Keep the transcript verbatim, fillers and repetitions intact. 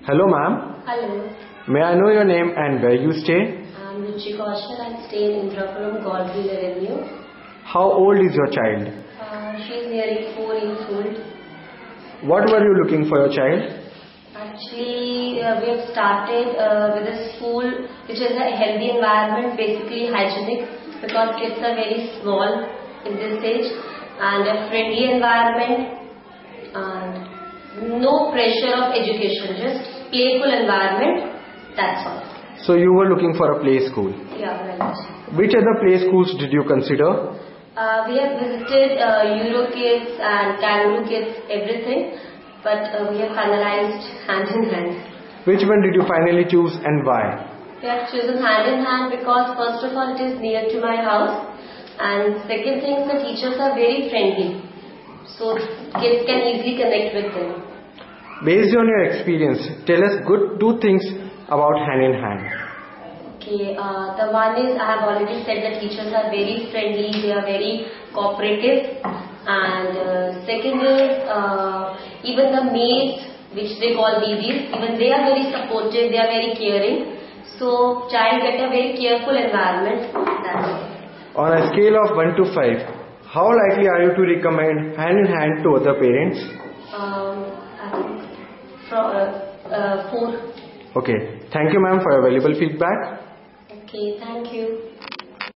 Hello, ma'am. Hello. May I know your name and where you stay? I'm Ruchi Kaushal. I stay in Indrapuram, Godville Avenue. How old is your child? Uh, she's nearly four years old. What were you looking for your child? Actually, uh, we have started uh, with a school which is a healthy environment, basically hygienic, because kids are very small in this age, and a friendly environment, and no pressure of education, just playful environment, that's all. So you were looking for a play school. Yeah, right. Which other play schools did you consider? Uh, we have visited uh, Euro Kids and Kangaroo Kids, everything, but uh, we have finalized hand in hand. Which one did you finally choose and why? We have chosen hand in hand because first of all it is near to my house, and second thing, the teachers are very friendly, so kids can easily connect with them. Based on your experience, tell us good two things about hand in hand. Okay, uh, the one is, I have already said, the teachers are very friendly, they are very cooperative, and uh, second is uh, even the maids, which they call babies, even they are very supportive, they are very caring, so child get a very careful environment. That's it. On a scale of one to five, how likely are you to recommend hand in hand to other parents? Um, I think from, uh, uh, four. Okay, thank you ma'am for your valuable feedback. Okay, thank you.